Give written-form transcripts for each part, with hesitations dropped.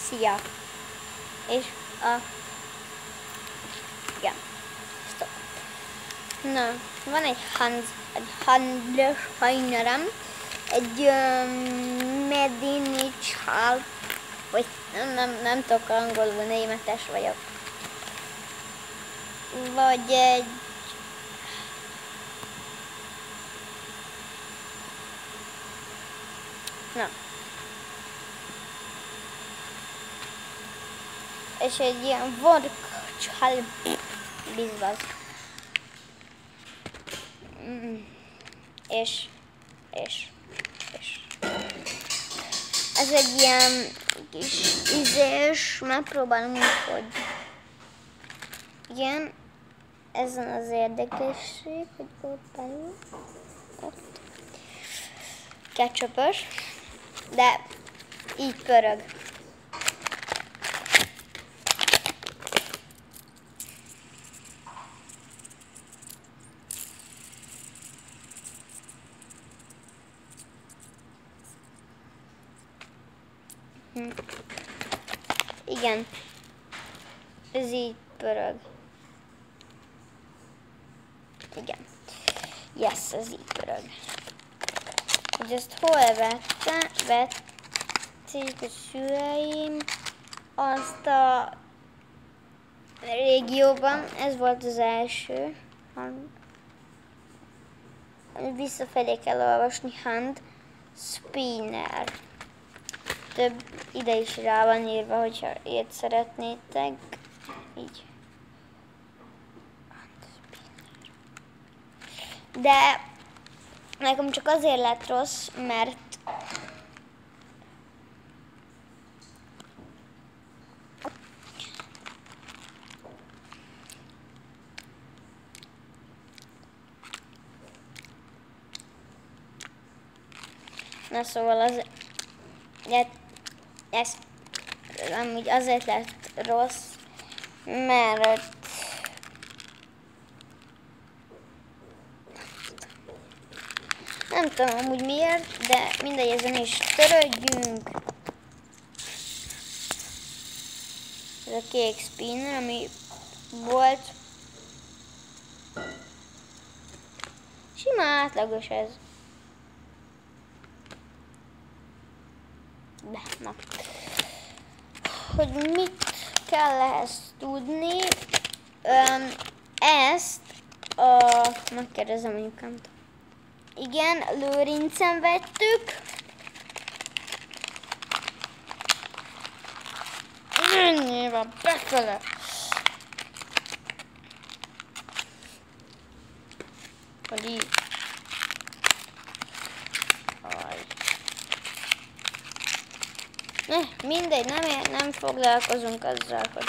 Szia! És igen. Stop. Na, van egy handelsfajnerem, egy Medinichal, vagy nem tudok angolul, németes vagyok. Vagy egy na. És egy ilyen vorkcsal bizbaz. És. Ez egy ilyen kis ízés, megpróbálom úgy, hogy igen, ezen az érdekesség, hogy ott belül, ott ketchupos, de így pörög. Igen, ez így pörög. Igen. Yes, ez így pörög. Hogy ezt hol vették a szüleim, azt a régióban, ez volt az első. Visszafelé kell olvasni, hand spinner. Több ide is rá van írva, hogyha ilyet szeretnétek. Így. De nekem csak azért lett rossz, mert na szóval az ez amúgy azért lett rossz, mert nem tudom amúgy miért, de mindegy, ezen is törődjünk. Ez a kék spinner, ami volt. Sima átlagos ez. De, na. Hogy mit kell ehhez tudni? Ezt megkérdezem anyukámtól. Igen, Lőrincen vettük. Nyilván befele. Vagy így. Mindegy, nem foglalkozunk azzal, hogy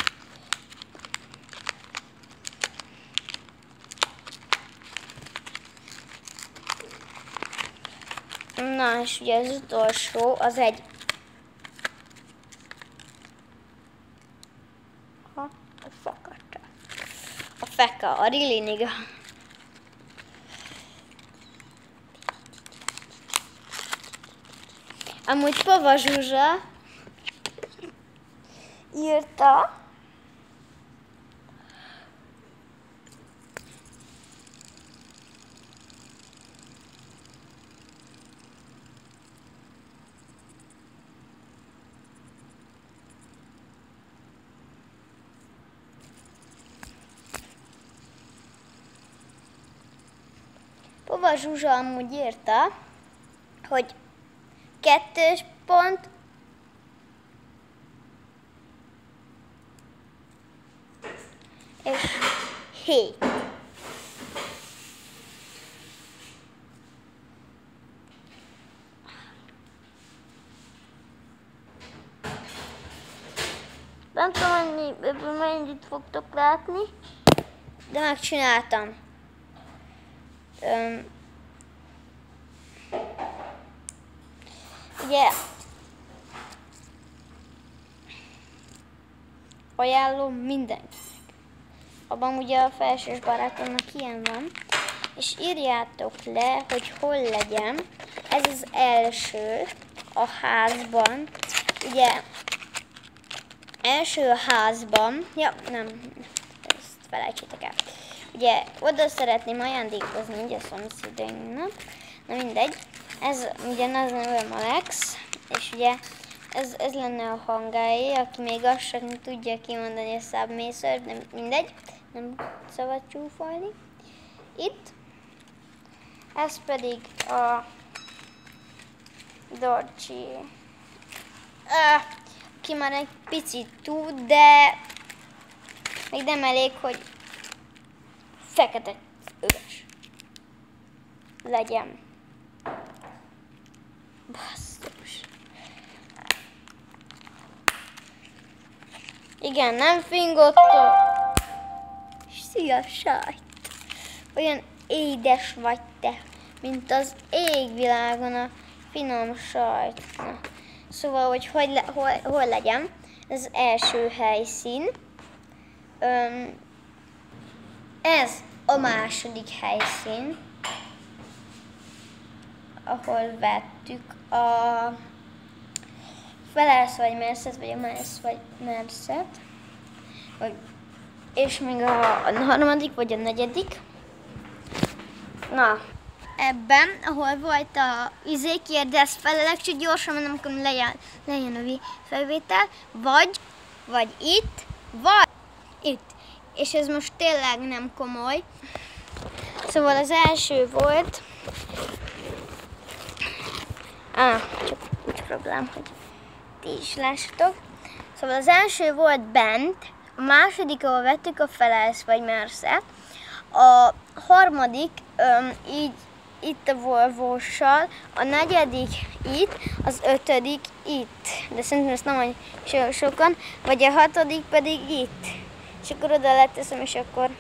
na, és ugye az utolsó, az egy a feka, a riliniga. Amúgy Pava Zsuzsa írta, Pava Zsuzsa amúgy írta, hogy 2 pont és 7. Nem tudom, ebből mennyit fogtok látni, de megcsináltam. Ugye, ajánlom mindenkinek. Abban ugye a felsős barátomnak ilyen van, és írjátok le, hogy hol legyen. Ez az első a házban. Ugye első házban, ja, nem, ezt felejtsétek el. Ugye oda szeretném ajándékozni ugye a szomszédainknak, na mindegy. Ez ugye az nevem Alex, és ugye ez lenne a hangáé, aki még azt sem tudja kimondani a Submaster, de mindegy, nem szabad csúfolni. Itt, ez pedig a Dorcsi, aki már egy picit tud, de még nem elég, hogy fekete öves legyen. Basszus. Igen, nem fingott a... Szia, sajt! Olyan édes vagy te, mint az égvilágon a finom sajt. Na. Szóval, hogy hol legyen, ez az első helyszín. Ez a második helyszín, ahol vettük a Felelsz vagy Merszet, vagy a Mersz vagy Merszet. És még a harmadik, vagy a negyedik. Na, ebben, ahol volt a kérdez felelek, csak gyorsan, mert nem akarom lejön a felvétel, vagy itt, vagy itt. És ez most tényleg nem komoly. Szóval az első volt, csak úgy próbálom, hogy ti is lássatok. Szóval az első volt bent, a második, ahol vettük a Felelsz vagy Merszet, a harmadik így itt a Volvossal, a negyedik itt, az ötödik itt, de szerintem ezt nem mondja sokan, vagy a hatodik pedig itt. És akkor oda leteszem, és akkor...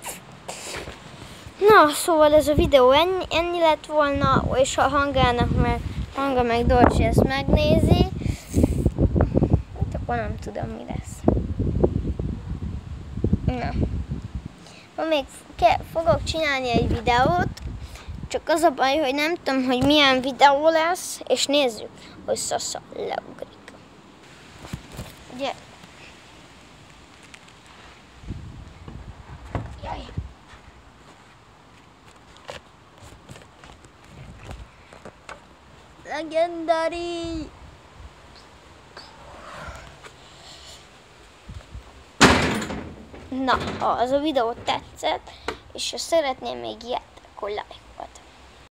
Na, szóval ez a videó ennyi lett volna, és a Hanga meg Dorcsi ezt megnézi, hát akkor nem tudom, mi lesz. Na. Ma még fogok csinálni egy videót, csak az a baj, hogy nem tudom, hogy milyen videó lesz, és nézzük, hogy Szasza leugrik. Ugye... Jaj. Legendary! Na, ha az a videó tetszett, és ha szeretném még ilyet, akkor lájkokat.